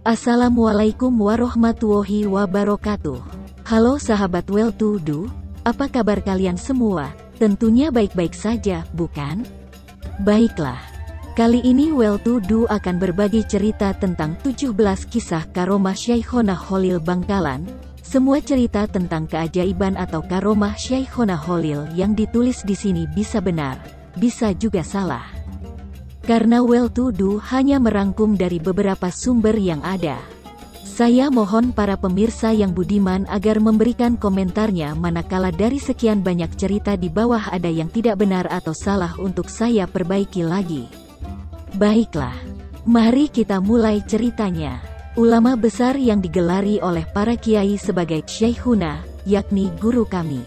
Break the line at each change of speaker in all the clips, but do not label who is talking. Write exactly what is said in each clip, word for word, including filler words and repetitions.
Assalamualaikum warahmatullahi wabarakatuh. Halo sahabat Well to Do, apa kabar kalian semua? Tentunya baik-baik saja, bukan? Baiklah, kali ini Well to Do akan berbagi cerita tentang tujuh belas kisah karomah Syekhona Khalil Bangkalan. Semua cerita tentang keajaiban atau karomah Syekhona Khalil yang ditulis di sini bisa benar, bisa juga salah. Karena Well to Do hanya merangkum dari beberapa sumber yang ada. Saya mohon para pemirsa yang budiman agar memberikan komentarnya manakala dari sekian banyak cerita di bawah ada yang tidak benar atau salah untuk saya perbaiki lagi. Baiklah, mari kita mulai ceritanya. Ulama besar yang digelari oleh para kiai sebagai Syekhuna, yakni guru kami.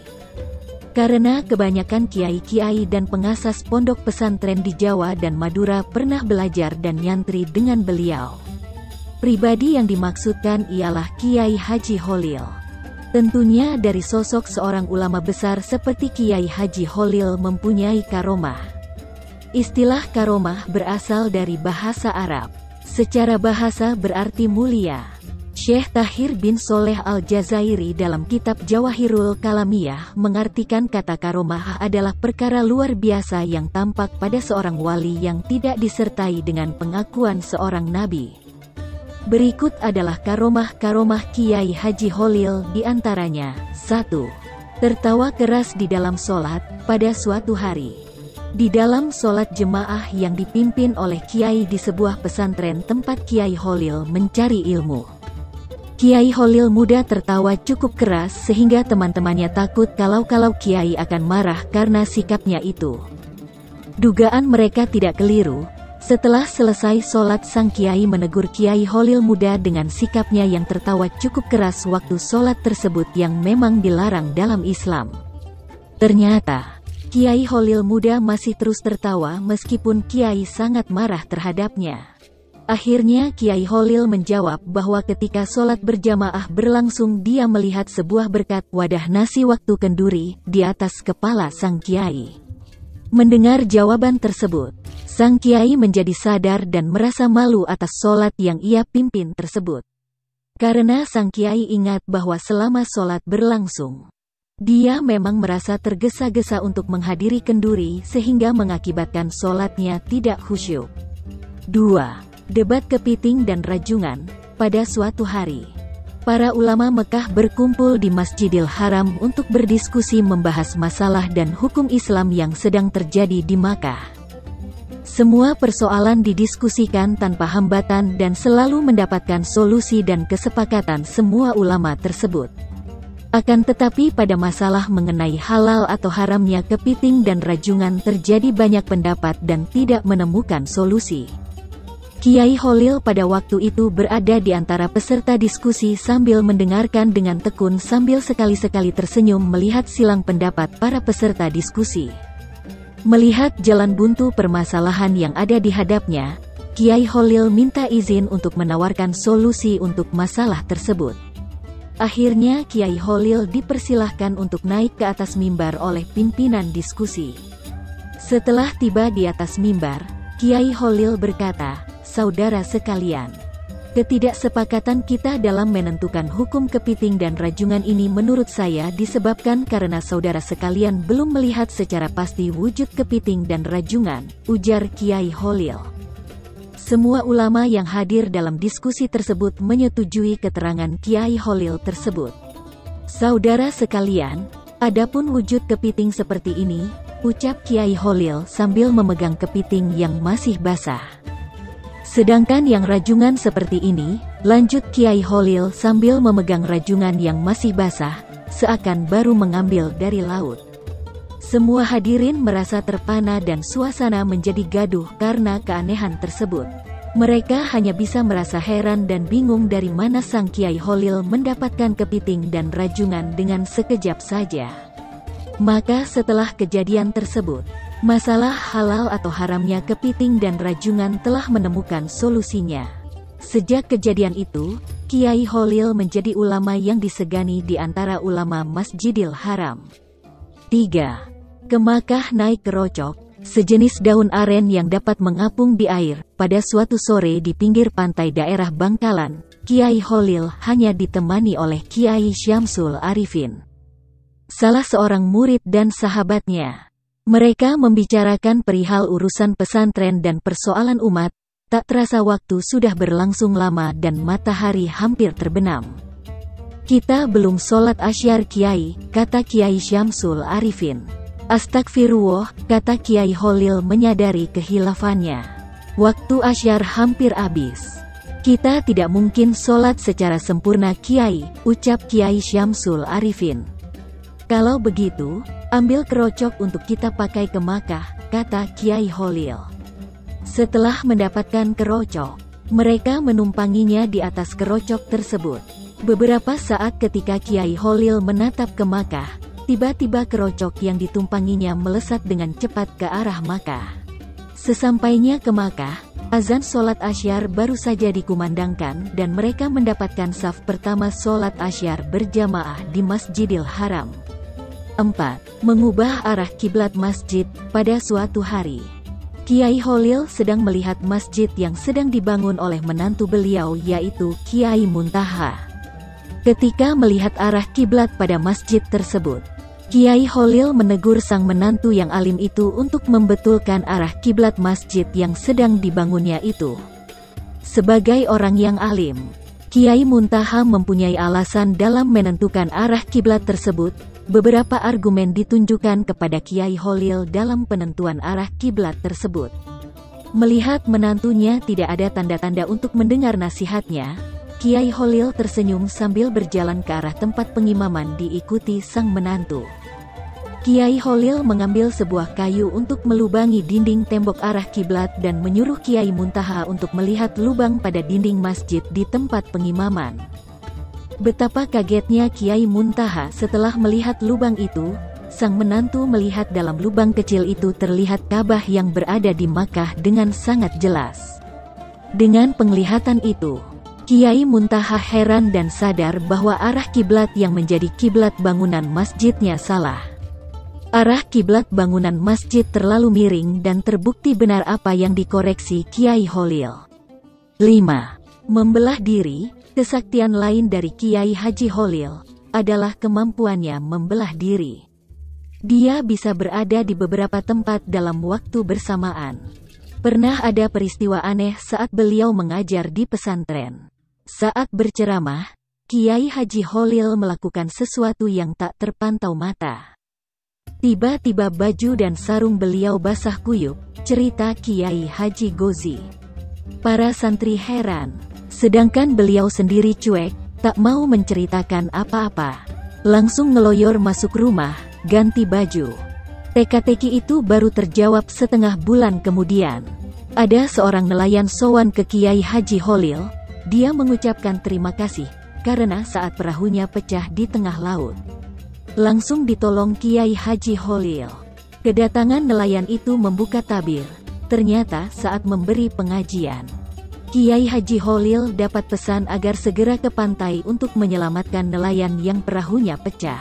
Karena kebanyakan kiai-kiai dan pengasas pondok pesantren di Jawa dan Madura pernah belajar dan nyantri dengan beliau. Pribadi yang dimaksudkan ialah Kiai Haji Khalil. Tentunya dari sosok seorang ulama besar seperti Kiai Haji Khalil mempunyai karomah. Istilah karomah berasal dari bahasa Arab. Secara bahasa berarti mulia. Syekh Tahir bin Soleh Al-Jazairi dalam kitab Jawahirul Kalamiyah mengartikan kata karomah adalah perkara luar biasa yang tampak pada seorang wali yang tidak disertai dengan pengakuan seorang nabi. Berikut adalah karomah-karomah Kiai Haji Khalil diantaranya. satu. Tertawa keras di dalam sholat, pada suatu hari. Di dalam sholat jemaah yang dipimpin oleh Kiai di sebuah pesantren tempat Kiai Khalil mencari ilmu. Kiai Khalil muda tertawa cukup keras sehingga teman-temannya takut kalau-kalau Kiai akan marah karena sikapnya itu. Dugaan mereka tidak keliru. Setelah selesai sholat, sang Kiai menegur Kiai Khalil muda dengan sikapnya yang tertawa cukup keras waktu sholat tersebut yang memang dilarang dalam Islam. Ternyata, Kiai Khalil muda masih terus tertawa meskipun Kiai sangat marah terhadapnya. Akhirnya Kiai Khalil menjawab bahwa ketika sholat berjamaah berlangsung dia melihat sebuah berkat wadah nasi waktu kenduri di atas kepala sang Kiai. Mendengar jawaban tersebut, sang Kiai menjadi sadar dan merasa malu atas sholat yang ia pimpin tersebut. Karena sang Kiai ingat bahwa selama sholat berlangsung, dia memang merasa tergesa-gesa untuk menghadiri kenduri sehingga mengakibatkan sholatnya tidak khusyuk. dua. Debat kepiting dan rajungan. Pada suatu hari, para ulama Mekah berkumpul di Masjidil Haram untuk berdiskusi membahas masalah dan hukum Islam yang sedang terjadi di Makkah. Semua persoalan didiskusikan tanpa hambatan dan selalu mendapatkan solusi dan kesepakatan semua ulama tersebut. Akan tetapi pada masalah mengenai halal atau haramnya kepiting dan rajungan terjadi banyak pendapat dan tidak menemukan solusi. Kiai Khalil pada waktu itu berada di antara peserta diskusi sambil mendengarkan dengan tekun sambil sekali-sekali tersenyum melihat silang pendapat para peserta diskusi. Melihat jalan buntu permasalahan yang ada di hadapnya, Kiai Khalil minta izin untuk menawarkan solusi untuk masalah tersebut. Akhirnya Kiai Khalil dipersilahkan untuk naik ke atas mimbar oleh pimpinan diskusi. Setelah tiba di atas mimbar, Kiai Khalil berkata, "Saudara sekalian, ketidaksepakatan kita dalam menentukan hukum kepiting dan rajungan ini menurut saya disebabkan karena saudara sekalian belum melihat secara pasti wujud kepiting dan rajungan," ujar Kiai Khalil. Semua ulama yang hadir dalam diskusi tersebut menyetujui keterangan Kiai Khalil tersebut. "Saudara sekalian, adapun wujud kepiting seperti ini," ucap Kiai Khalil sambil memegang kepiting yang masih basah. "Sedangkan yang rajungan seperti ini," lanjut Kiai Khalil sambil memegang rajungan yang masih basah, seakan baru mengambil dari laut. Semua hadirin merasa terpana dan suasana menjadi gaduh karena keanehan tersebut. Mereka hanya bisa merasa heran dan bingung dari mana sang Kiai Khalil mendapatkan kepiting dan rajungan dengan sekejap saja. Maka setelah kejadian tersebut, masalah halal atau haramnya kepiting dan rajungan telah menemukan solusinya. Sejak kejadian itu, Kiai Khalil menjadi ulama yang disegani di antara ulama Masjidil Haram. tiga. Ke Makkah naik kerocok. sejenis daun aren yang dapat mengapung di air. Pada suatu sore di pinggir pantai daerah Bangkalan, Kiai Holil hanya ditemani oleh Kiai Syamsul Arifin, salah seorang murid dan sahabatnya. Mereka membicarakan perihal urusan pesantren dan persoalan umat. Tak terasa waktu sudah berlangsung lama dan matahari hampir terbenam. Kita belum sholat asyar Kiai, kata Kiai Syamsul Arifin. Astagfirullah, kata Kiai Holil menyadari kehilafannya. Waktu asyar hampir habis. Kita tidak mungkin sholat secara sempurna Kiai, ucap Kiai Syamsul Arifin. Kalau begitu, ambil kerocok untuk kita pakai ke Makkah, kata Kiai Holil. Setelah mendapatkan kerocok, mereka menumpanginya di atas kerocok tersebut. Beberapa saat ketika Kiai Holil menatap ke Makkah, tiba-tiba kerocok yang ditumpanginya melesat dengan cepat ke arah Makkah. Sesampainya ke Makkah, azan sholat asyar baru saja dikumandangkan dan mereka mendapatkan saf pertama sholat asyar berjamaah di Masjidil Haram. empat. Mengubah arah kiblat masjid. Pada suatu hari, Kiai Holil sedang melihat masjid yang sedang dibangun oleh menantu beliau, yaitu Kiai Muntaha. Ketika melihat arah kiblat pada masjid tersebut, Kiai Holil menegur sang menantu yang alim itu untuk membetulkan arah kiblat masjid yang sedang dibangunnya itu. Sebagai orang yang alim, Kiai Muntaha mempunyai alasan dalam menentukan arah kiblat tersebut. Beberapa argumen ditunjukkan kepada Kiai Holil dalam penentuan arah kiblat tersebut. Melihat menantunya tidak ada tanda-tanda untuk mendengar nasihatnya, Kiai Holil tersenyum sambil berjalan ke arah tempat pengimaman diikuti sang menantu. Kiai Holil mengambil sebuah kayu untuk melubangi dinding tembok arah kiblat dan menyuruh Kiai Muntaha untuk melihat lubang pada dinding masjid di tempat pengimaman. Betapa kagetnya Kiai Muntaha setelah melihat lubang itu. Sang menantu melihat dalam lubang kecil itu terlihat Ka'bah yang berada di Makkah dengan sangat jelas. Dengan penglihatan itu, Kiai Muntaha heran dan sadar bahwa arah kiblat yang menjadi kiblat bangunan masjidnya salah. Arah kiblat bangunan masjid terlalu miring dan terbukti benar apa yang dikoreksi Kiai Holil. lima. Membelah diri. Kesaktian lain dari Kiai Haji Holil adalah kemampuannya membelah diri. Dia bisa berada di beberapa tempat dalam waktu bersamaan. Pernah ada peristiwa aneh saat beliau mengajar di pesantren. Saat berceramah, Kiai Haji Holil melakukan sesuatu yang tak terpantau mata. Tiba-tiba baju dan sarung beliau basah kuyup, cerita Kiai Haji Gozi. Para santri heran. Sedangkan beliau sendiri cuek, tak mau menceritakan apa-apa. Langsung ngeloyor masuk rumah, ganti baju. Teka-teki itu baru terjawab setengah bulan kemudian. Ada seorang nelayan sowan ke Kiai Haji Holil. Dia mengucapkan terima kasih, karena saat perahunya pecah di tengah laut. Langsung ditolong Kiai Haji Holil. Kedatangan nelayan itu membuka tabir. Ternyata saat memberi pengajian, Kiai Haji Holil dapat pesan agar segera ke pantai untuk menyelamatkan nelayan yang perahunya pecah.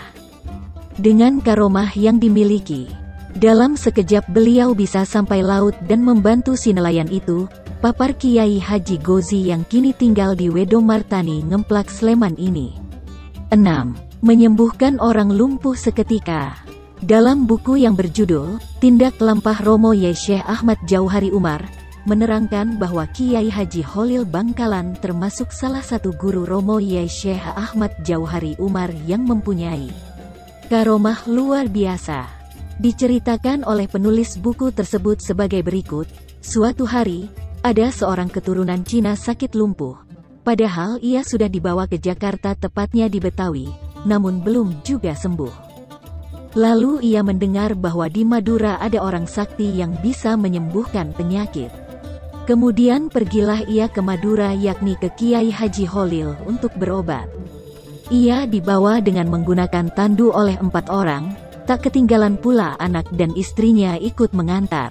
Dengan karomah yang dimiliki, dalam sekejap beliau bisa sampai laut dan membantu si nelayan itu, papar Kiai Haji Gozi yang kini tinggal di Wedomartani Ngemplak Sleman ini. enam. Menyembuhkan orang lumpuh seketika. Dalam buku yang berjudul Tindak Lampah Romo Ye Syekh Ahmad Jauhari Umar, menerangkan bahwa Kiai Haji Holil Bangkalan termasuk salah satu guru Romo Ye Syekh Ahmad Jauhari Umar yang mempunyai karomah luar biasa. Diceritakan oleh penulis buku tersebut sebagai berikut. Suatu hari, ada seorang keturunan Cina sakit lumpuh. Padahal ia sudah dibawa ke Jakarta, tepatnya di Betawi, namun belum juga sembuh. Lalu ia mendengar bahwa di Madura ada orang sakti yang bisa menyembuhkan penyakit. Kemudian pergilah ia ke Madura, yakni ke Kiai Haji Holil untuk berobat. Ia dibawa dengan menggunakan tandu oleh empat orang, tak ketinggalan pula anak dan istrinya ikut mengantar.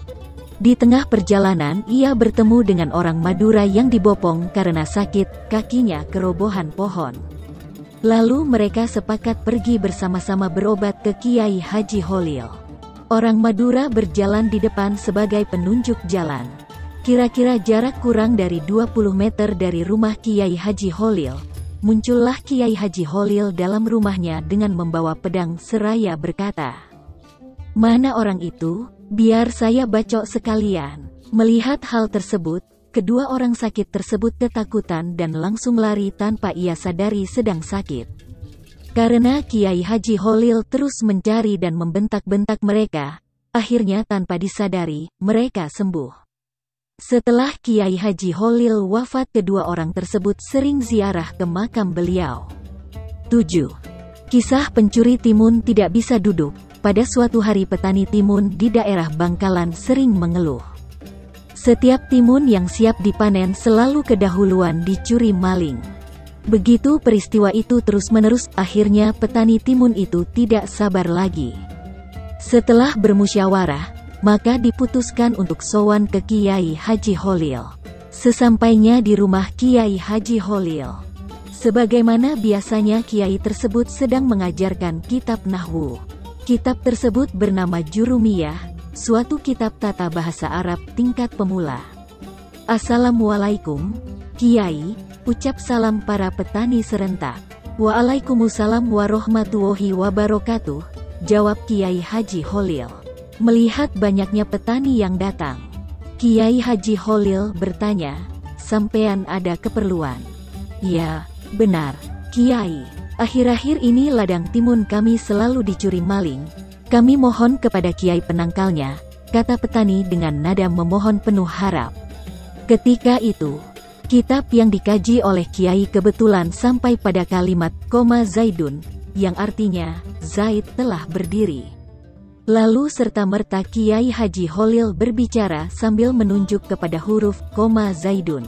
Di tengah perjalanan ia bertemu dengan orang Madura yang dibopong karena sakit, kakinya kerobohan pohon. Lalu mereka sepakat pergi bersama-sama berobat ke Kiai Haji Holil. Orang Madura berjalan di depan sebagai penunjuk jalan. Kira-kira jarak kurang dari dua puluh meter dari rumah Kiai Haji Holil, muncullah Kiai Haji Holil dalam rumahnya dengan membawa pedang seraya berkata, "Mana orang itu? Biar saya bacok sekalian." Melihat hal tersebut, kedua orang sakit tersebut ketakutan dan langsung lari tanpa ia sadari sedang sakit. Karena Kiai Haji Holil terus mencari dan membentak-bentak mereka, akhirnya tanpa disadari, mereka sembuh. Setelah Kiai Haji Holil wafat, kedua orang tersebut sering ziarah ke makam beliau. tujuh. Kisah pencuri timun tidak bisa duduk. Pada suatu hari petani timun di daerah Bangkalan sering mengeluh. Setiap timun yang siap dipanen selalu kedahuluan dicuri maling. Begitu peristiwa itu terus-menerus, akhirnya petani timun itu tidak sabar lagi. Setelah bermusyawarah, maka diputuskan untuk sowan ke Kiai Haji Holil. Sesampainya di rumah Kiai Haji Holil, sebagaimana biasanya Kiai tersebut sedang mengajarkan kitab Nahwu. Kitab tersebut bernama Jurumiyah, suatu kitab tata bahasa Arab tingkat pemula. "Assalamualaikum, Kiai," ucap salam para petani serentak. "Waalaikumsalam warahmatullahi wabarakatuh," jawab Kiai Haji Holil. Melihat banyaknya petani yang datang, Kiai Haji Holil bertanya, "Sampean ada keperluan?" "Ya, benar, Kiai. Akhir-akhir ini ladang timun kami selalu dicuri maling. Kami mohon kepada Kiai penangkalnya," kata petani dengan nada memohon penuh harap. Ketika itu, kitab yang dikaji oleh Kiai kebetulan sampai pada kalimat koma Zaidun, yang artinya, Zaid telah berdiri. Lalu serta-merta Kiai Haji Holil berbicara sambil menunjuk kepada huruf koma Zaidun.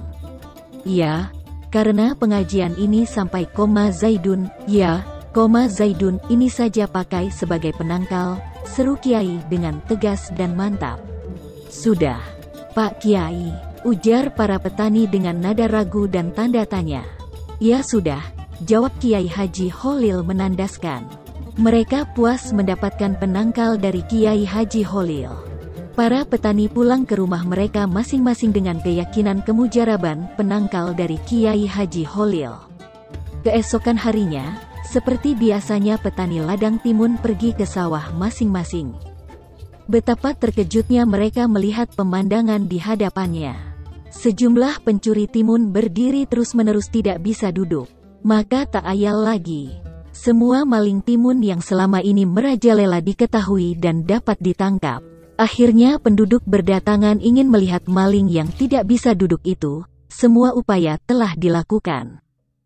"Ya, karena pengajian ini sampai koma Zaidun, ya, koma Zaidun ini saja pakai sebagai penangkal," seru Kiai dengan tegas dan mantap. "Sudah, Pak Kiai," ujar para petani dengan nada ragu dan tanda tanya. "Ya sudah," jawab Kiai Haji Holil menandaskan. Mereka puas mendapatkan penangkal dari Kiai Haji Holil. Para petani pulang ke rumah mereka masing-masing dengan keyakinan kemujaraban penangkal dari Kiai Haji Holil. Keesokan harinya, seperti biasanya petani ladang timun pergi ke sawah masing-masing. Betapa terkejutnya mereka melihat pemandangan di hadapannya. Sejumlah pencuri timun berdiri terus-menerus tidak bisa duduk. Maka tak ayal lagi. Semua maling timun yang selama ini merajalela diketahui dan dapat ditangkap. Akhirnya penduduk berdatangan ingin melihat maling yang tidak bisa duduk itu. Semua upaya telah dilakukan.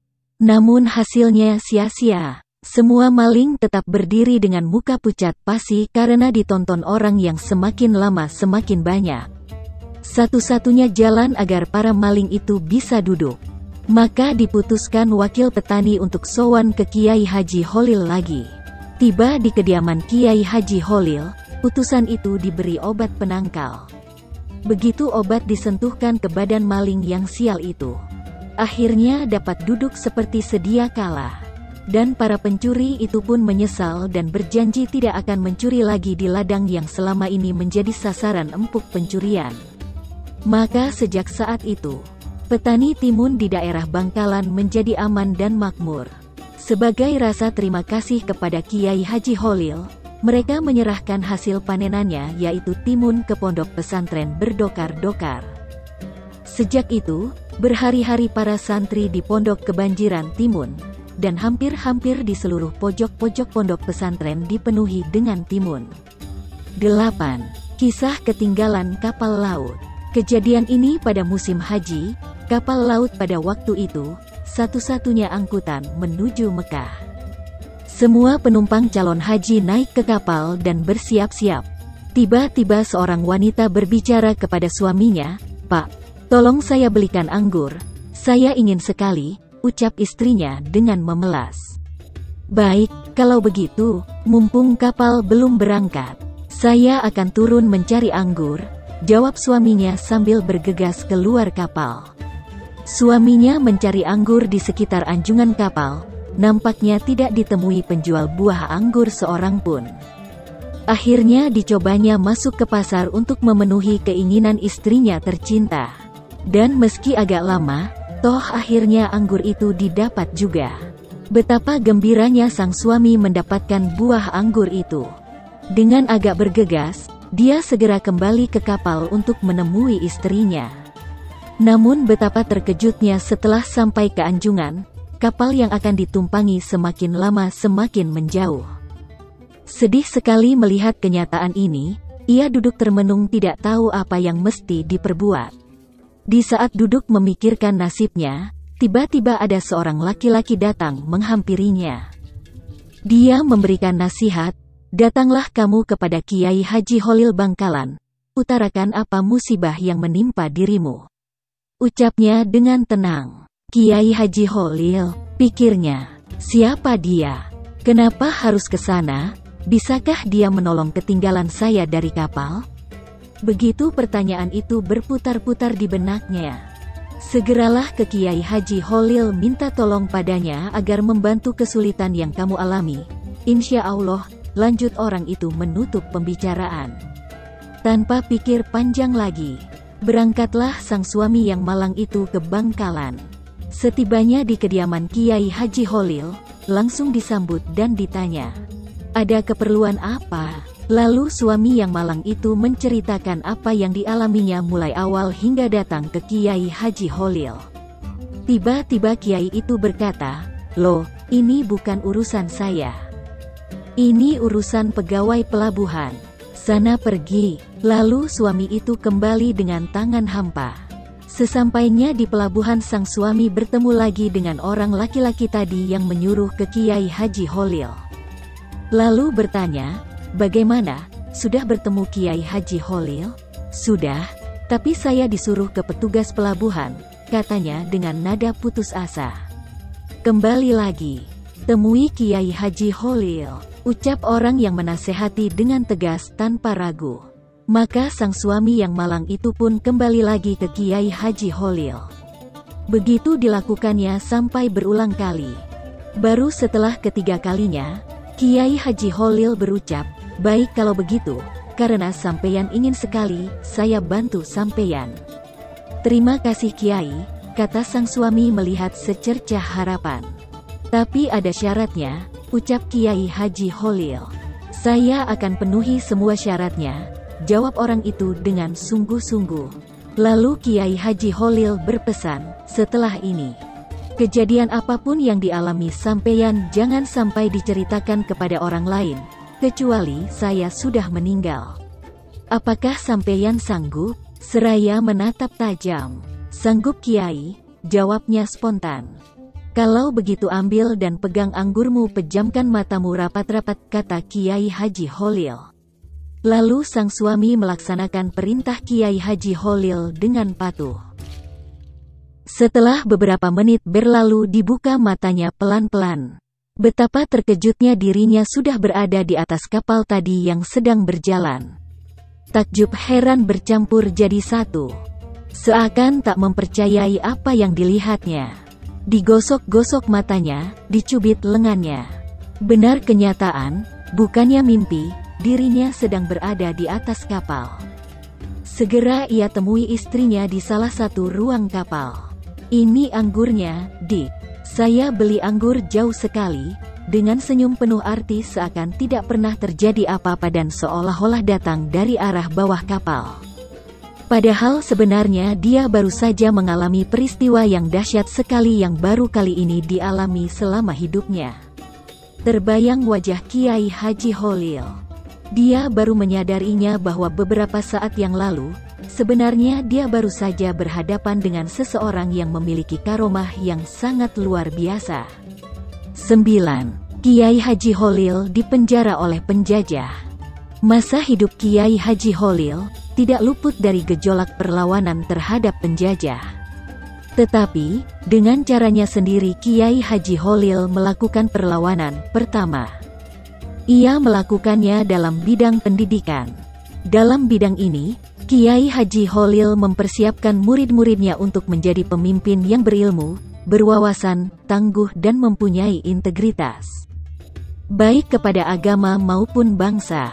Namun hasilnya sia-sia. Semua maling tetap berdiri dengan muka pucat pasi karena ditonton orang yang semakin lama semakin banyak. Satu-satunya jalan agar para maling itu bisa duduk, maka diputuskan wakil petani untuk sowan ke Kiai Haji Holil lagi. Tiba di kediaman Kiai Haji Holil, utusan itu diberi obat penangkal. Begitu obat disentuhkan ke badan maling yang sial itu, akhirnya dapat duduk seperti sedia kala. Dan para pencuri itu pun menyesal dan berjanji tidak akan mencuri lagi di ladang yang selama ini menjadi sasaran empuk pencurian. Maka sejak saat itu, petani timun di daerah Bangkalan menjadi aman dan makmur. Sebagai rasa terima kasih kepada Kiai Haji Holil, mereka menyerahkan hasil panenannya yaitu timun ke pondok pesantren berdokar-dokar. Sejak itu, berhari-hari para santri di pondok kebanjiran timun, dan hampir-hampir di seluruh pojok-pojok pondok pesantren dipenuhi dengan timun. delapan. Kisah ketinggalan kapal laut. Kejadian ini pada musim haji, kapal laut pada waktu itu, satu-satunya angkutan menuju Mekah. Semua penumpang calon haji naik ke kapal dan bersiap-siap. Tiba-tiba seorang wanita berbicara kepada suaminya, "Pak, tolong saya belikan anggur, saya ingin sekali," ucap istrinya dengan memelas. "Baik, kalau begitu, mumpung kapal belum berangkat, saya akan turun mencari anggur," jawab suaminya sambil bergegas keluar kapal. Suaminya mencari anggur di sekitar anjungan kapal, nampaknya tidak ditemui penjual buah anggur seorang pun. Akhirnya dicobanya masuk ke pasar untuk memenuhi keinginan istrinya tercinta. Dan meski agak lama, toh akhirnya anggur itu didapat juga. Betapa gembiranya sang suami mendapatkan buah anggur itu. Dengan agak bergegas, dia segera kembali ke kapal untuk menemui istrinya. Namun betapa terkejutnya setelah sampai ke anjungan, kapal yang akan ditumpangi semakin lama semakin menjauh. Sedih sekali melihat kenyataan ini, ia duduk termenung tidak tahu apa yang mesti diperbuat. Di saat duduk memikirkan nasibnya, tiba-tiba ada seorang laki-laki datang menghampirinya. Dia memberikan nasihat, "Datanglah kamu kepada Kiai Haji Holil Bangkalan, utarakan apa musibah yang menimpa dirimu." Ucapnya dengan tenang. Kiai Haji Holil, pikirnya, siapa dia? Kenapa harus ke sana? Bisakah dia menolong ketinggalan saya dari kapal? Begitu pertanyaan itu berputar-putar di benaknya. Segeralah ke Kiai Haji Holil minta tolong padanya agar membantu kesulitan yang kamu alami. Insya Allah, lanjut orang itu menutup pembicaraan. Tanpa pikir panjang lagi, berangkatlah sang suami yang malang itu ke Bangkalan. Setibanya di kediaman Kiai Haji Holil, langsung disambut dan ditanya, "Ada keperluan apa?" Lalu suami yang malang itu menceritakan apa yang dialaminya mulai awal hingga datang ke Kiai Haji Holil. Tiba-tiba Kiai itu berkata, "Loh, ini bukan urusan saya. Ini urusan pegawai pelabuhan. Sana pergi." Lalu suami itu kembali dengan tangan hampa. Sesampainya di pelabuhan sang suami bertemu lagi dengan orang laki-laki tadi yang menyuruh ke Kiai Haji Holil. Lalu bertanya, "Bagaimana, sudah bertemu Kiai Haji Holil?" "Sudah, tapi saya disuruh ke petugas pelabuhan," katanya dengan nada putus asa. "Kembali lagi, temui Kiai Haji Holil," ucap orang yang menasehati dengan tegas tanpa ragu. Maka sang suami yang malang itu pun kembali lagi ke Kiai Haji Holil. Begitu dilakukannya sampai berulang kali. Baru setelah ketiga kalinya, Kiai Haji Holil berucap, "Baik kalau begitu, karena sampeyan ingin sekali, saya bantu sampeyan." "Terima kasih Kiai," kata sang suami melihat secercah harapan. "Tapi ada syaratnya," ucap Kiai Haji Holil. "Saya akan penuhi semua syaratnya," jawab orang itu dengan sungguh-sungguh. Lalu Kiai Haji Holil berpesan, "Setelah ini, kejadian apapun yang dialami sampeyan jangan sampai diceritakan kepada orang lain, kecuali saya sudah meninggal. Apakah sampeyan sanggup?" Seraya menatap tajam. "Sanggup Kiai," jawabnya spontan. "Kalau begitu ambil dan pegang anggurmu, pejamkan matamu rapat-rapat," kata Kiai Haji Holil. Lalu sang suami melaksanakan perintah Kiai Haji Holil dengan patuh. Setelah beberapa menit berlalu dibuka matanya pelan-pelan. Betapa terkejutnya dirinya sudah berada di atas kapal tadi yang sedang berjalan. Takjub heran bercampur jadi satu. Seakan tak mempercayai apa yang dilihatnya. Digosok-gosok matanya, dicubit lengannya. Benar kenyataan, bukannya mimpi. Dirinya sedang berada di atas kapal. Segera ia temui istrinya di salah satu ruang kapal. "Ini anggurnya, Dik. Saya beli anggur jauh sekali," dengan senyum penuh arti seakan tidak pernah terjadi apa-apa dan seolah-olah datang dari arah bawah kapal. Padahal sebenarnya dia baru saja mengalami peristiwa yang dahsyat sekali yang baru kali ini dialami selama hidupnya. Terbayang wajah Kiai Haji Holil. Dia baru menyadarinya bahwa beberapa saat yang lalu, sebenarnya dia baru saja berhadapan dengan seseorang yang memiliki karomah yang sangat luar biasa. sembilan. Kiai Haji Holil dipenjara oleh penjajah. Masa hidup Kiai Haji Holil tidak luput dari gejolak perlawanan terhadap penjajah. Tetapi, dengan caranya sendiri Kiai Haji Holil melakukan perlawanan. Pertama, ia melakukannya dalam bidang pendidikan. Dalam bidang ini, Kiai Haji Holil mempersiapkan murid-muridnya untuk menjadi pemimpin yang berilmu, berwawasan, tangguh dan mempunyai integritas. Baik kepada agama maupun bangsa.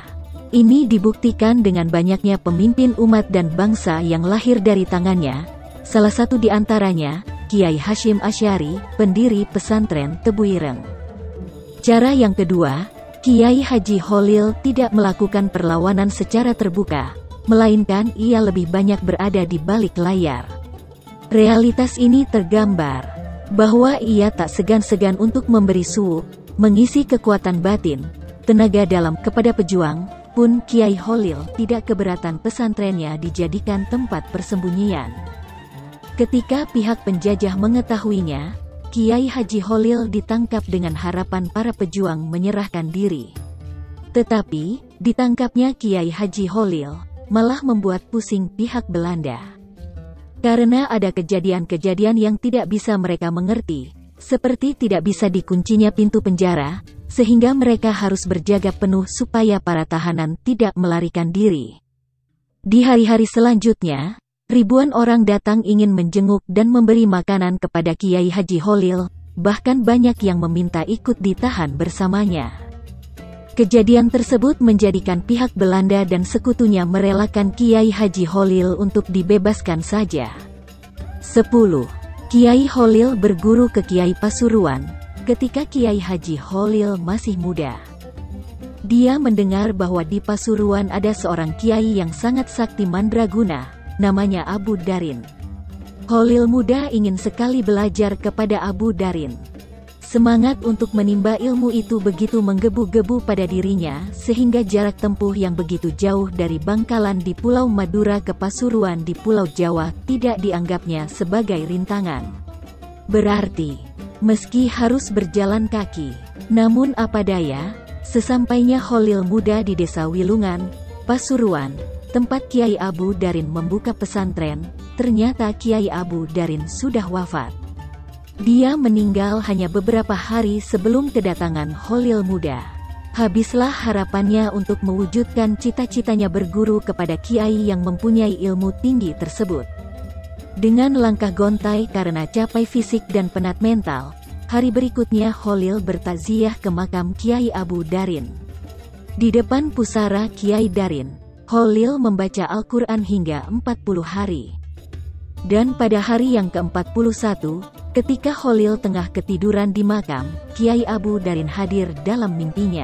Ini dibuktikan dengan banyaknya pemimpin umat dan bangsa yang lahir dari tangannya, salah satu di antaranya, Kiai Hashim Asy'ari, pendiri pesantren Tebu Ireng. Cara yang kedua, Kiai Haji Holil tidak melakukan perlawanan secara terbuka, melainkan ia lebih banyak berada di balik layar. Realitas ini tergambar bahwa ia tak segan-segan untuk memberi suuk, mengisi kekuatan batin, tenaga dalam kepada pejuang, pun Kiai Holil tidak keberatan pesantrennya dijadikan tempat persembunyian. Ketika pihak penjajah mengetahuinya, Kiai Haji Holil ditangkap dengan harapan para pejuang menyerahkan diri. Tetapi, ditangkapnya Kiai Haji Holil malah membuat pusing pihak Belanda. Karena ada kejadian-kejadian yang tidak bisa mereka mengerti, seperti tidak bisa dikuncinya pintu penjara, sehingga mereka harus berjaga penuh supaya para tahanan tidak melarikan diri. Di hari-hari selanjutnya, ribuan orang datang ingin menjenguk dan memberi makanan kepada Kiai Haji Holil, bahkan banyak yang meminta ikut ditahan bersamanya. Kejadian tersebut menjadikan pihak Belanda dan sekutunya merelakan Kiai Haji Holil untuk dibebaskan saja. sepuluh. Kiai Holil berguru ke Kiai Pasuruan, ketika Kiai Haji Holil masih muda. Dia mendengar bahwa di Pasuruan ada seorang kiai yang sangat sakti mandraguna, namanya Abu Darin. Holil muda ingin sekali belajar kepada Abu Darin. Semangat untuk menimba ilmu itu begitu menggebu-gebu pada dirinya, sehingga jarak tempuh yang begitu jauh dari Bangkalan di Pulau Madura ke Pasuruan di Pulau Jawa tidak dianggapnya sebagai rintangan. Berarti, meski harus berjalan kaki, namun apa daya, sesampainya Holil muda di desa Wilungan, Pasuruan, tempat Kiai Abu Darin membuka pesantren, ternyata Kiai Abu Darin sudah wafat. Dia meninggal hanya beberapa hari sebelum kedatangan Holil muda. Habislah harapannya untuk mewujudkan cita-citanya berguru kepada kiai yang mempunyai ilmu tinggi tersebut. Dengan langkah gontai karena capai fisik dan penat mental, hari berikutnya Holil bertakziah ke makam Kiai Abu Darin. Di depan pusara Kiai Darin, Holil membaca Al-Quran hingga empat puluh hari. Dan pada hari yang ke empat puluh satu, ketika Holil tengah ketiduran di makam, Kiai Abu Darin hadir dalam mimpinya.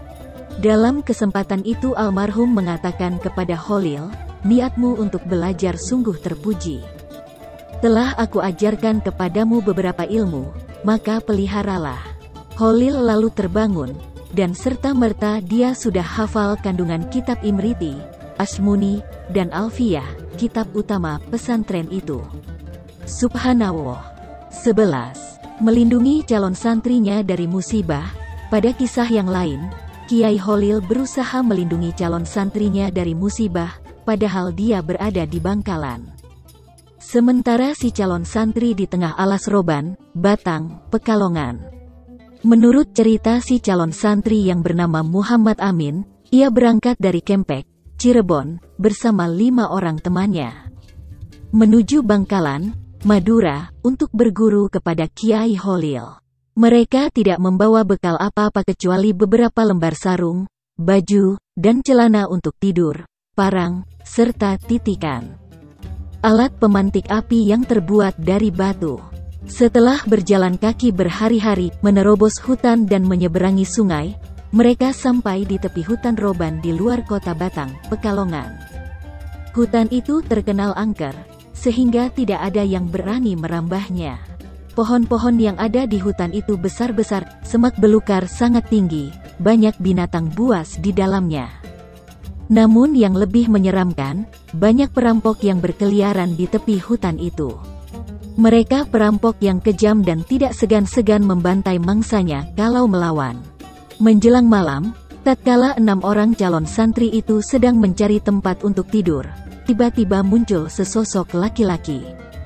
Dalam kesempatan itu almarhum mengatakan kepada Holil, "Niatmu untuk belajar sungguh terpuji. Telah aku ajarkan kepadamu beberapa ilmu, maka peliharalah." Holil lalu terbangun, dan serta-merta dia sudah hafal kandungan kitab Imriti, Asmuni, dan Alfiyah, kitab utama pesantren itu. Subhanallah. sebelas. Melindungi calon santrinya dari musibah. Pada kisah yang lain, Kiai Holil berusaha melindungi calon santrinya dari musibah, padahal dia berada di Bangkalan. Sementara si calon santri di tengah alas roban, Batang, Pekalongan. Menurut cerita si calon santri yang bernama Muhammad Amin, ia berangkat dari Kempek, Cirebon, bersama lima orang temannya, menuju Bangkalan, Madura, untuk berguru kepada Kiai Holil. Mereka tidak membawa bekal apa-apa kecuali beberapa lembar sarung, baju, dan celana untuk tidur, parang, serta titikan. Alat pemantik api yang terbuat dari batu. Setelah berjalan kaki berhari-hari, menerobos hutan dan menyeberangi sungai, mereka sampai di tepi hutan roban di luar kota Batang, Pekalongan. Hutan itu terkenal angker, sehingga tidak ada yang berani merambahnya. Pohon-pohon yang ada di hutan itu besar-besar, semak belukar sangat tinggi, banyak binatang buas di dalamnya. Namun yang lebih menyeramkan, banyak perampok yang berkeliaran di tepi hutan itu. Mereka perampok yang kejam dan tidak segan-segan membantai mangsanya kalau melawan. Menjelang malam, tatkala enam orang calon santri itu sedang mencari tempat untuk tidur, tiba-tiba muncul sesosok laki-laki.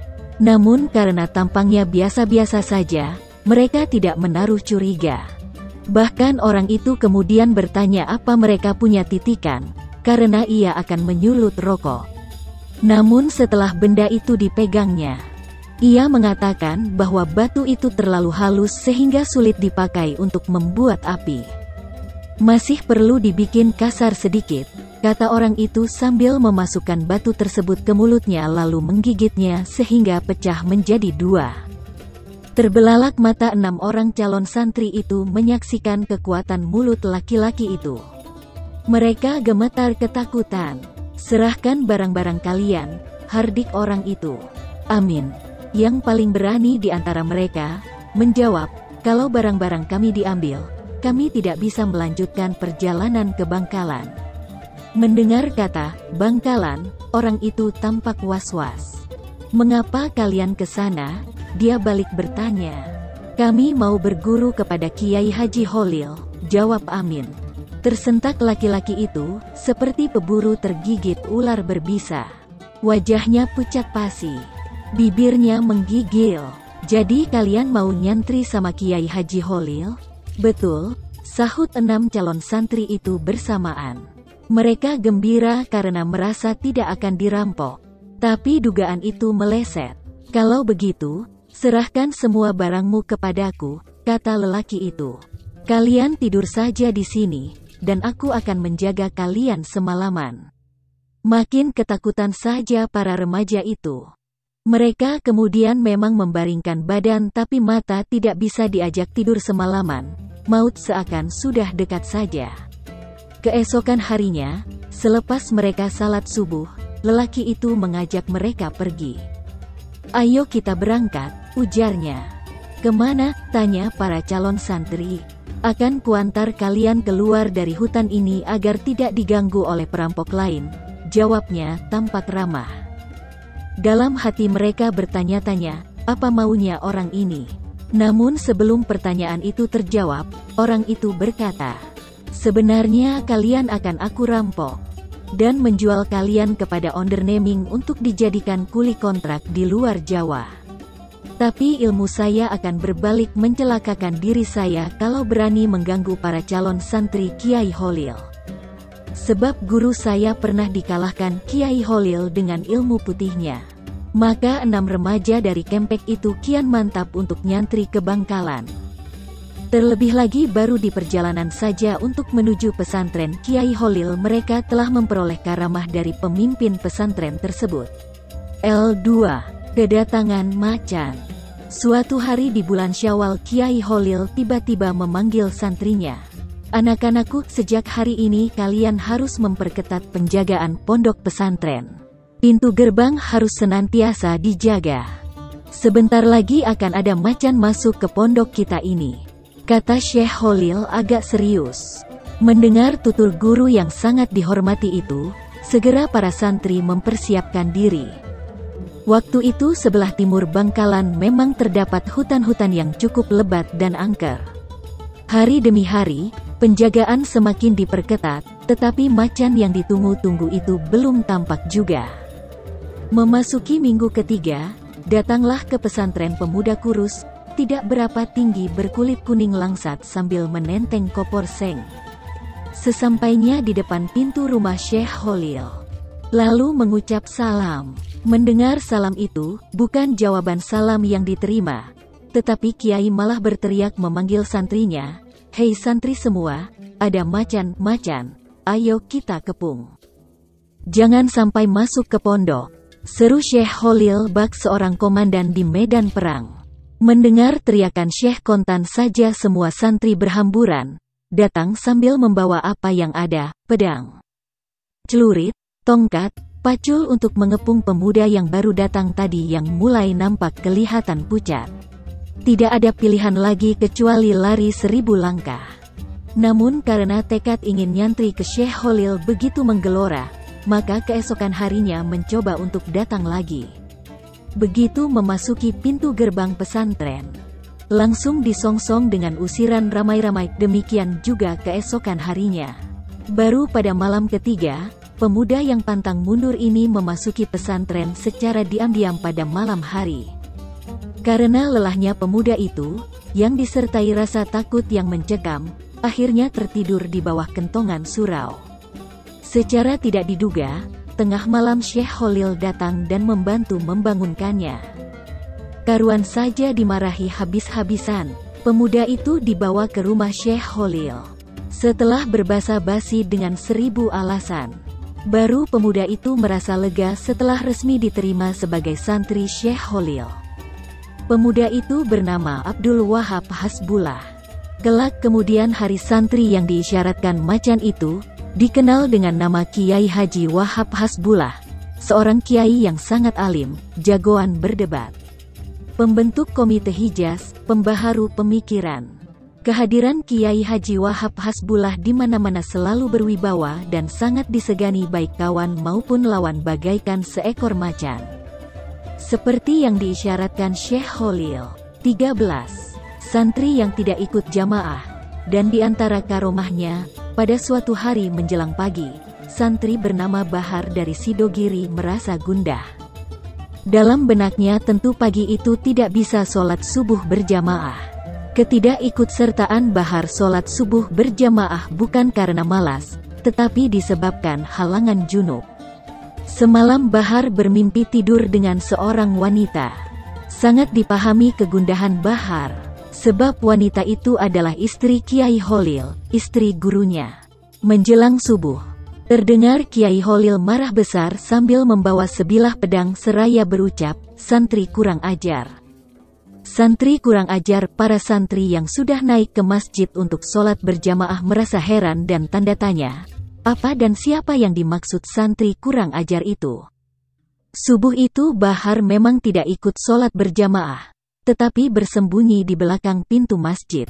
Namun karena tampangnya biasa-biasa saja, mereka tidak menaruh curiga. Bahkan orang itu kemudian bertanya apa mereka punya titikan, karena ia akan menyulut rokok. Namun setelah benda itu dipegangnya, ia mengatakan bahwa batu itu terlalu halus sehingga sulit dipakai untuk membuat api. Masih perlu dibikin kasar sedikit, kata orang itu sambil memasukkan batu tersebut ke mulutnya lalu menggigitnya sehingga pecah menjadi dua. Terbelalak mata enam orang calon santri itu menyaksikan kekuatan mulut laki-laki itu. Mereka gemetar ketakutan. Serahkan barang-barang kalian, hardik orang itu. Amin, yang paling berani di antara mereka, menjawab, kalau barang-barang kami diambil, kami tidak bisa melanjutkan perjalanan ke Bangkalan. Mendengar kata Bangkalan, orang itu tampak was-was. Mengapa kalian ke sana? Dia balik bertanya. Kami mau berguru kepada Kiai Haji Holil, jawab Amin. Tersentak laki-laki itu, seperti peburu tergigit ular berbisa. Wajahnya pucat pasi. Bibirnya menggigil. Jadi kalian mau nyantri sama Kiai Haji Holil? Betul, sahut enam calon santri itu bersamaan. Mereka gembira karena merasa tidak akan dirampok. Tapi dugaan itu meleset. Kalau begitu, serahkan semua barangmu kepadaku, kata lelaki itu. Kalian tidur saja di sini, dan aku akan menjaga kalian semalaman. Makin ketakutan saja para remaja itu. Mereka kemudian memang membaringkan badan tapi mata tidak bisa diajak tidur semalaman. Maut seakan sudah dekat saja. Keesokan harinya, selepas mereka salat subuh, lelaki itu mengajak mereka pergi. Ayo kita berangkat, ujarnya. Kemana? Tanya para calon santri. Akan kuantar kalian keluar dari hutan ini agar tidak diganggu oleh perampok lain, jawabnya tampak ramah. Dalam hati mereka bertanya-tanya, apa maunya orang ini? Namun sebelum pertanyaan itu terjawab, orang itu berkata, sebenarnya kalian akan aku rampok dan menjual kalian kepada ondernaming untuk dijadikan kuli kontrak di luar Jawa. Tapi ilmu saya akan berbalik mencelakakan diri saya kalau berani mengganggu para calon santri Kiai Holil. Sebab guru saya pernah dikalahkan Kiai Holil dengan ilmu putihnya. Maka enam remaja dari Kempek itu kian mantap untuk nyantri ke Bangkalan. Terlebih lagi baru di perjalanan saja untuk menuju pesantren Kiai Holil mereka telah memperoleh karamah dari pemimpin pesantren tersebut. L dua. Kedatangan macan. Suatu hari di bulan Syawal Kiai Holil tiba-tiba memanggil santrinya. Anak-anakku, sejak hari ini kalian harus memperketat penjagaan pondok pesantren. Pintu gerbang harus senantiasa dijaga. Sebentar lagi akan ada macan masuk ke pondok kita ini, kata Syekh Holil agak serius. Mendengar tutur guru yang sangat dihormati itu, segera para santri mempersiapkan diri. Waktu itu sebelah timur Bangkalan memang terdapat hutan-hutan yang cukup lebat dan angker. Hari demi hari, penjagaan semakin diperketat, tetapi macan yang ditunggu-tunggu itu belum tampak juga. Memasuki minggu ketiga, datanglah ke pesantren pemuda kurus, tidak berapa tinggi berkulit kuning langsat sambil menenteng kopor seng. Sesampainya di depan pintu rumah Syekh Holil, lalu mengucap salam. Mendengar salam itu, bukan jawaban salam yang diterima, tetapi Kiai malah berteriak memanggil santrinya, hei santri semua, ada macan-macan, ayo kita kepung. Jangan sampai masuk ke pondok, seru Syekh Holil bak seorang komandan di medan perang. Mendengar teriakan Syekh kontan saja semua santri berhamburan, datang sambil membawa apa yang ada, pedang, celurit, tongkat, pacul untuk mengepung pemuda yang baru datang tadi yang mulai nampak kelihatan pucat. Tidak ada pilihan lagi kecuali lari seribu langkah. Namun karena tekad ingin nyantri ke Syekh Holil begitu menggelora, maka keesokan harinya mencoba untuk datang lagi. Begitu memasuki pintu gerbang pesantren, langsung disongsong dengan usiran ramai-ramai. Demikian juga keesokan harinya. Baru pada malam ketiga, pemuda yang pantang mundur ini memasuki pesantren secara diam-diam pada malam hari. Karena lelahnya pemuda itu, yang disertai rasa takut yang mencekam, akhirnya tertidur di bawah kentongan surau. Secara tidak diduga, tengah malam Syekh Holil datang dan membantu membangunkannya. Karuan saja dimarahi habis-habisan, pemuda itu dibawa ke rumah Syekh Holil. Setelah berbasa-basi dengan seribu alasan, baru pemuda itu merasa lega setelah resmi diterima sebagai santri Syekh Holil. Pemuda itu bernama Abdul Wahab Hasbullah. Kelak kemudian hari santri yang diisyaratkan macan itu dikenal dengan nama Kiai Haji Wahab Hasbullah, seorang kiai yang sangat alim, jagoan berdebat, pembentuk komite Hijaz, pembaharu pemikiran. Kehadiran Kiai Haji Wahab Hasbullah di mana-mana selalu berwibawa dan sangat disegani baik kawan maupun lawan bagaikan seekor macan. Seperti yang diisyaratkan Syekh Holil. tiga belas. Santri yang tidak ikut jamaah, dan di antara karomahnya, pada suatu hari menjelang pagi, santri bernama Bahar dari Sidogiri merasa gundah. Dalam benaknya tentu pagi itu tidak bisa sholat subuh berjamaah. Ketidakikutsertaan Bahar sholat subuh berjamaah bukan karena malas, tetapi disebabkan halangan junub. Semalam Bahar bermimpi tidur dengan seorang wanita. Sangat dipahami kegundahan Bahar, sebab wanita itu adalah istri Kiai Holil, istri gurunya. Menjelang subuh, terdengar Kiai Holil marah besar sambil membawa sebilah pedang seraya berucap, "Santri kurang ajar." Santri kurang ajar. Para santri yang sudah naik ke masjid untuk sholat berjamaah merasa heran dan tanda tanya, apa dan siapa yang dimaksud santri kurang ajar itu? Subuh itu Bahar memang tidak ikut sholat berjamaah, tetapi bersembunyi di belakang pintu masjid.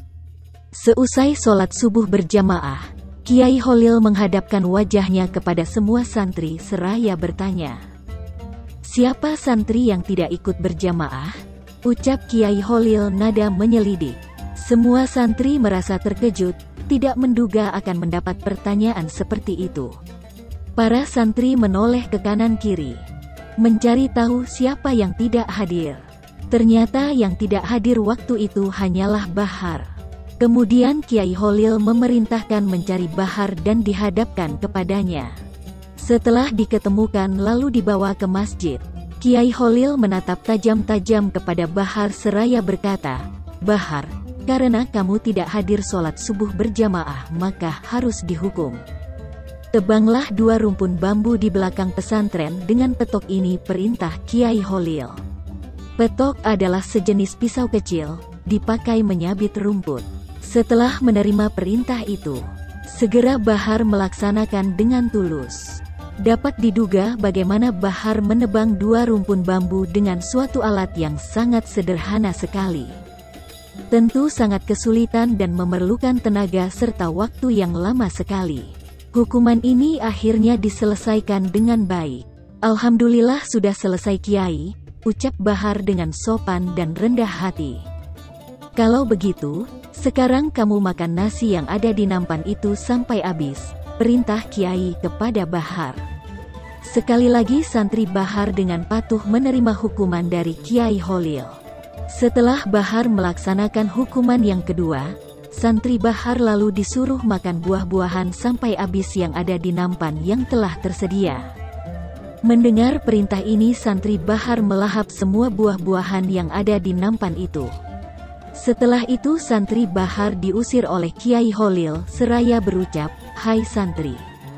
Seusai sholat subuh berjamaah, Kiai Holil menghadapkan wajahnya kepada semua santri seraya bertanya, "Siapa santri yang tidak ikut berjamaah?" Ucap Kiai Holil nada menyelidik. Semua santri merasa terkejut, tidak menduga akan mendapat pertanyaan seperti itu. Para santri menoleh ke kanan kiri, mencari tahu siapa yang tidak hadir. Ternyata yang tidak hadir waktu itu hanyalah Bahar. Kemudian Kiai Holil memerintahkan mencari Bahar dan dihadapkan kepadanya. Setelah diketemukan lalu dibawa ke masjid, Kiai Holil menatap tajam-tajam kepada Bahar seraya berkata, "Bahar, karena kamu tidak hadir sholat subuh berjamaah maka harus dihukum. Tebanglah dua rumpun bambu di belakang pesantren dengan petok." Ini perintah Kiai Holil. Petok adalah sejenis pisau kecil, dipakai menyabit rumput. Setelah menerima perintah itu, segera Bahar melaksanakan dengan tulus. Dapat diduga bagaimana Bahar menebang dua rumpun bambu dengan suatu alat yang sangat sederhana sekali. Tentu sangat kesulitan dan memerlukan tenaga serta waktu yang lama sekali. Hukuman ini akhirnya diselesaikan dengan baik. "Alhamdulillah sudah selesai Kiai," ucap Bahar dengan sopan dan rendah hati. "Kalau begitu, sekarang kamu makan nasi yang ada di nampan itu sampai habis," perintah Kiai kepada Bahar. Sekali lagi santri Bahar dengan patuh menerima hukuman dari Kiai Holil. Setelah Bahar melaksanakan hukuman yang kedua, santri Bahar lalu disuruh makan buah-buahan sampai habis yang ada di nampan yang telah tersedia. Mendengar perintah ini santri Bahar melahap semua buah-buahan yang ada di nampan itu. Setelah itu santri Bahar diusir oleh Kiai Holil seraya berucap, "Hai santri,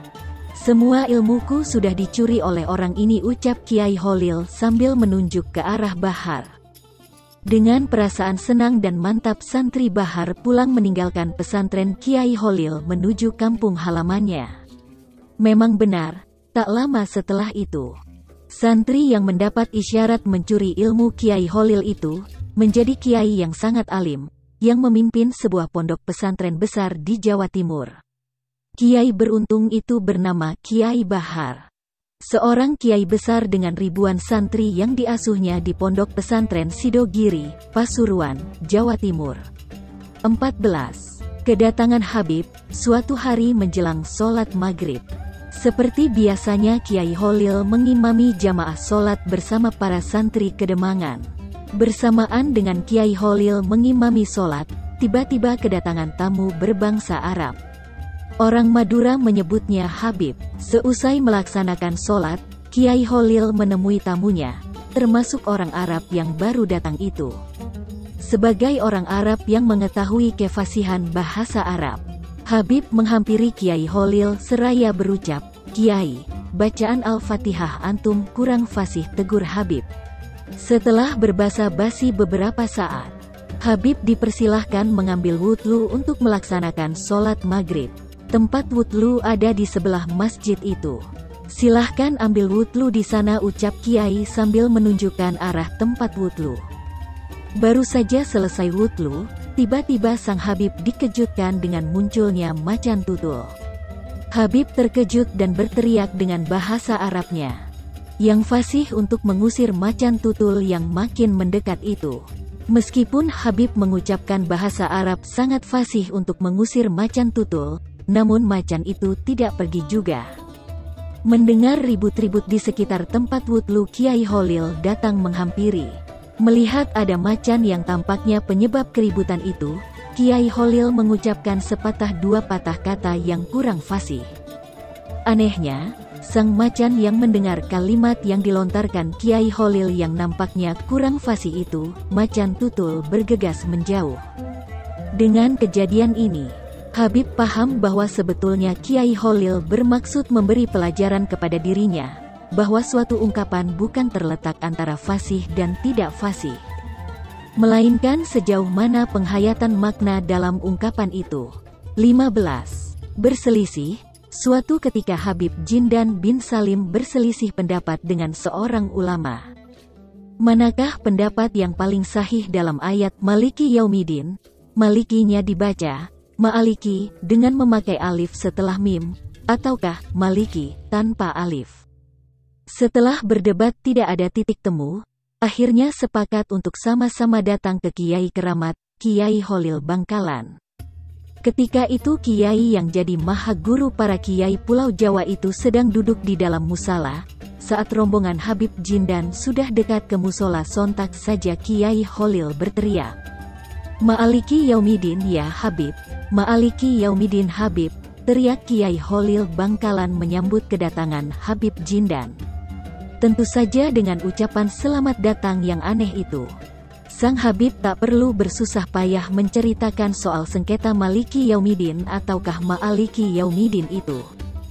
semua ilmuku sudah dicuri oleh orang ini," ucap Kiai Holil sambil menunjuk ke arah Bahar. Dengan perasaan senang dan mantap santri Bahar pulang meninggalkan pesantren Kiai Holil menuju kampung halamannya. Memang benar, tak lama setelah itu, santri yang mendapat isyarat mencuri ilmu Kiai Holil itu menjadi kiai yang sangat alim, yang memimpin sebuah pondok pesantren besar di Jawa Timur. Kiai beruntung itu bernama Kiai Bahar, seorang kiai besar dengan ribuan santri yang diasuhnya di pondok pesantren Sidogiri, Pasuruan, Jawa Timur. empat belas. Kedatangan Habib. Suatu hari menjelang sholat maghrib, seperti biasanya Kiai Holil mengimami jamaah sholat bersama para santri kedemangan. Bersamaan dengan Kiai Holil mengimami sholat, tiba-tiba kedatangan tamu berbangsa Arab. Orang Madura menyebutnya Habib. Seusai melaksanakan sholat, Kiai Holil menemui tamunya, termasuk orang Arab yang baru datang itu. Sebagai orang Arab yang mengetahui kefasihan bahasa Arab, Habib menghampiri Kiai Holil seraya berucap, "Kiai, bacaan Al-Fatihah antum kurang fasih," tegur Habib. Setelah berbasa-basi beberapa saat, Habib dipersilahkan mengambil wudhu untuk melaksanakan sholat maghrib. Tempat wudhu ada di sebelah masjid itu. "Silahkan ambil wudhu di sana," ucap Kiai sambil menunjukkan arah tempat wudhu. Baru saja selesai wudhu, tiba-tiba sang Habib dikejutkan dengan munculnya macan tutul. Habib terkejut dan berteriak dengan bahasa Arabnya, yang fasih untuk mengusir macan tutul yang makin mendekat itu. Meskipun Habib mengucapkan bahasa Arab sangat fasih untuk mengusir macan tutul, namun macan itu tidak pergi juga. Mendengar ribut-ribut di sekitar tempat wudhu, Kiai Holil datang menghampiri. Melihat ada macan yang tampaknya penyebab keributan itu, Kiai Holil mengucapkan sepatah dua patah kata yang kurang fasih. Anehnya, sang macan yang mendengar kalimat yang dilontarkan Kiai Holil yang nampaknya kurang fasih itu, macan tutul bergegas menjauh. Dengan kejadian ini, Habib paham bahwa sebetulnya Kiai Holil bermaksud memberi pelajaran kepada dirinya, bahwa suatu ungkapan bukan terletak antara fasih dan tidak fasih, melainkan sejauh mana penghayatan makna dalam ungkapan itu. lima belas. Berselisih. Suatu ketika Habib Jindan bin Salim berselisih pendapat dengan seorang ulama. Manakah pendapat yang paling sahih dalam ayat Maliki Yaumidin? Malikinya dibaca Ma'aliki dengan memakai alif setelah mim, ataukah Maliki tanpa alif? Setelah berdebat tidak ada titik temu, akhirnya sepakat untuk sama-sama datang ke Kiai Keramat, Kiai Holil Bangkalan. Ketika itu Kiai yang jadi maha guru para Kiai Pulau Jawa itu sedang duduk di dalam musala. Saat rombongan Habib Jindan sudah dekat ke musola, sontak saja Kiai Holil berteriak, "Ma'aliki Yaumidin ya Habib, Ma'aliki Yaumidin Habib," teriak Kiai Holil Bangkalan menyambut kedatangan Habib Jindan. Tentu saja dengan ucapan selamat datang yang aneh itu. Sang Habib tak perlu bersusah payah menceritakan soal sengketa Maliki Yaumidin ataukah Ma'aliki Yaumidin itu.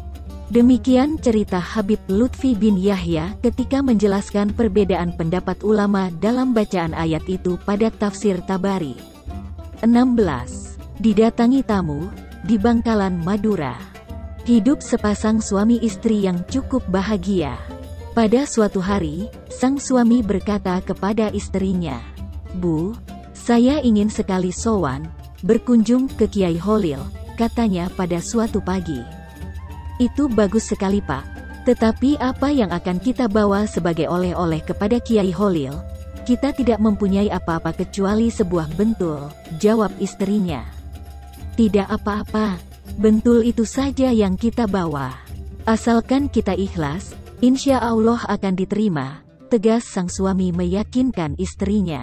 Demikian cerita Habib Lutfi bin Yahya ketika menjelaskan perbedaan pendapat ulama dalam bacaan ayat itu pada tafsir Tabari. enam belas. Didatangi tamu di Bangkalan, Madura. Hidup sepasang suami istri yang cukup bahagia. Pada suatu hari, sang suami berkata kepada istrinya, "Bu, saya ingin sekali sowan, berkunjung ke Kiai Holil," katanya pada suatu pagi. "Itu bagus sekali Pak, tetapi apa yang akan kita bawa sebagai oleh-oleh kepada Kiai Holil? Kita tidak mempunyai apa-apa kecuali sebuah bentul," jawab istrinya. "Tidak apa-apa, bentul itu saja yang kita bawa. Asalkan kita ikhlas, insya Allah akan diterima," tegas sang suami meyakinkan istrinya.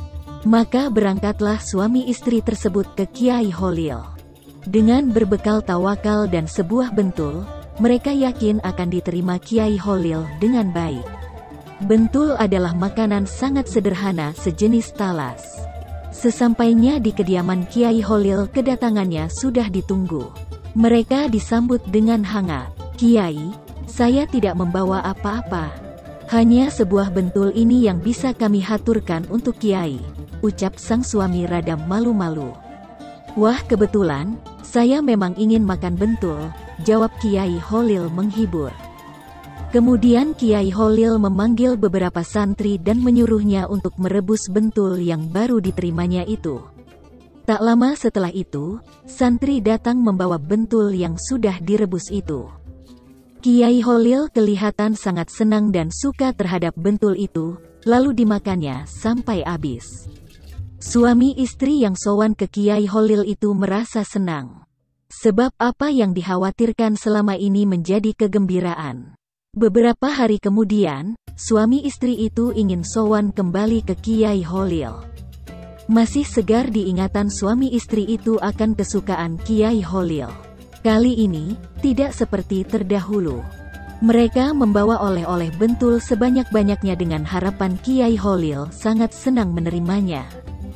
Maka berangkatlah suami istri tersebut ke Kiai Holil. Dengan berbekal tawakal dan sebuah bentul, mereka yakin akan diterima Kiai Holil dengan baik. Bentul adalah makanan sangat sederhana sejenis talas. Sesampainya di kediaman Kiai Holil, kedatangannya sudah ditunggu. Mereka disambut dengan hangat. "Kiai, saya tidak membawa apa-apa. Hanya sebuah bentul ini yang bisa kami haturkan untuk Kiai," ucap sang suami rada malu-malu. "Wah, kebetulan, saya memang ingin makan bentul," jawab Kiai Holil menghibur. Kemudian Kiai Holil memanggil beberapa santri dan menyuruhnya untuk merebus bentul yang baru diterimanya itu. Tak lama setelah itu, santri datang membawa bentul yang sudah direbus itu. Kiai Holil kelihatan sangat senang dan suka terhadap bentul itu, lalu dimakannya sampai habis. Suami istri yang sowan ke Kiai Holil itu merasa senang. Sebab apa yang dikhawatirkan selama ini menjadi kegembiraan. Beberapa hari kemudian, suami istri itu ingin sowan kembali ke Kiai Holil. Masih segar diingatan suami istri itu akan kesukaan Kiai Holil. Kali ini, tidak seperti terdahulu. Mereka membawa oleh-oleh bentul sebanyak-banyaknya dengan harapan Kiai Holil sangat senang menerimanya.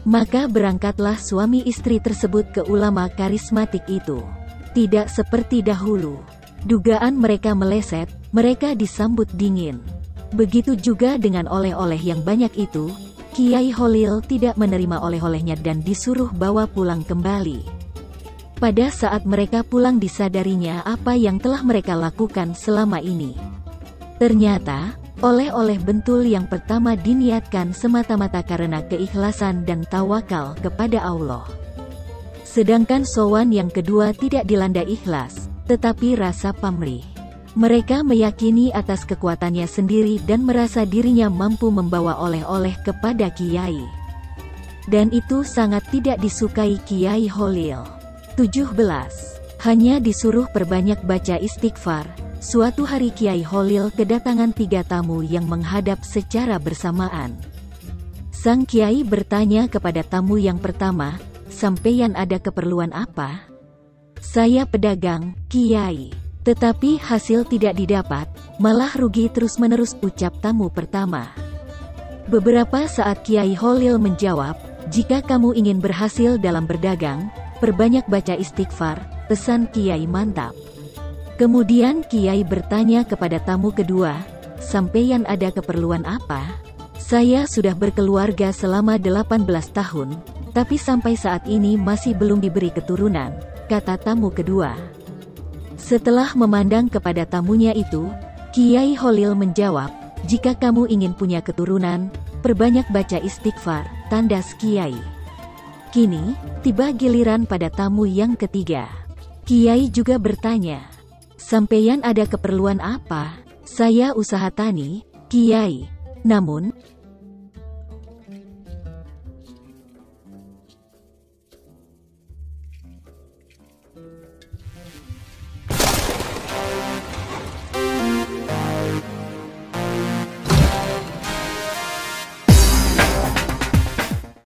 Maka berangkatlah suami istri tersebut ke ulama karismatik itu. Tidak seperti dahulu. Dugaan mereka meleset, mereka disambut dingin. Begitu juga dengan oleh-oleh yang banyak itu, Kiai Holil tidak menerima oleh-olehnya dan disuruh bawa pulang kembali. Pada saat mereka pulang disadarinya apa yang telah mereka lakukan selama ini. Ternyata, oleh-oleh bentul yang pertama diniatkan semata-mata karena keikhlasan dan tawakal kepada Allah. Sedangkan sowan yang kedua tidak dilanda ikhlas, tetapi rasa pamrih. Mereka meyakini atas kekuatannya sendiri dan merasa dirinya mampu membawa oleh-oleh kepada Kiai. Dan itu sangat tidak disukai Kiai Holil. tujuh belas. Hanya disuruh perbanyak baca istighfar. Suatu hari Kiai Holil kedatangan tiga tamu yang menghadap secara bersamaan. Sang Kiai bertanya kepada tamu yang pertama, "Sampeyan ada keperluan apa?" "Saya pedagang, Kiai. Tetapi hasil tidak didapat, malah rugi terus-menerus," ucap tamu pertama. Beberapa saat Kiai Holil menjawab, "Jika kamu ingin berhasil dalam berdagang, perbanyak baca istighfar," pesan Kiai mantap. Kemudian Kiai bertanya kepada tamu kedua, "Sampeyan ada keperluan apa?" "Saya sudah berkeluarga selama delapan belas tahun, tapi sampai saat ini masih belum diberi keturunan," kata tamu kedua. Setelah memandang kepada tamunya itu, Kiai Holil menjawab, "Jika kamu ingin punya keturunan, perbanyak baca istighfar," tandas Kiai. Kini, tiba giliran pada tamu yang ketiga. Kiai juga bertanya, "Sampeyan ada keperluan apa?" "Saya usaha tani, Kiai. Namun,